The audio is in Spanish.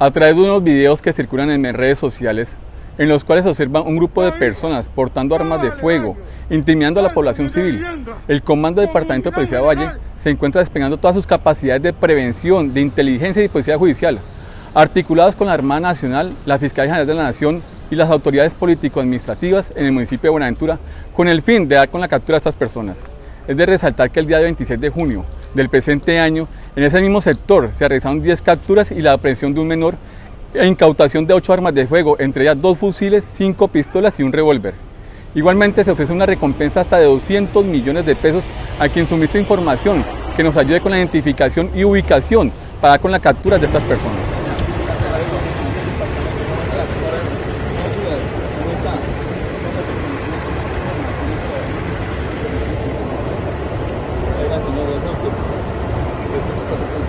A través de unos videos que circulan en redes sociales, en los cuales se observa un grupo de personas portando armas de fuego, intimidando a la población civil, el Comando Departamento de Policía de Valle se encuentra desplegando todas sus capacidades de prevención, de inteligencia y de policía judicial, articulados con la Armada Nacional, la Fiscalía General de la Nación y las autoridades político-administrativas en el municipio de Buenaventura, con el fin de dar con la captura de estas personas. Es de resaltar que el día 26 de junio del presente año, en ese mismo sector se realizaron 10 capturas y la aprehensión de un menor e incautación de 8 armas de fuego, entre ellas 2 fusiles, 5 pistolas y un revólver. Igualmente se ofrece una recompensa hasta de 200 millones de pesos a quien suministre información que nos ayude con la identificación y ubicación para dar con la captura de estas personas.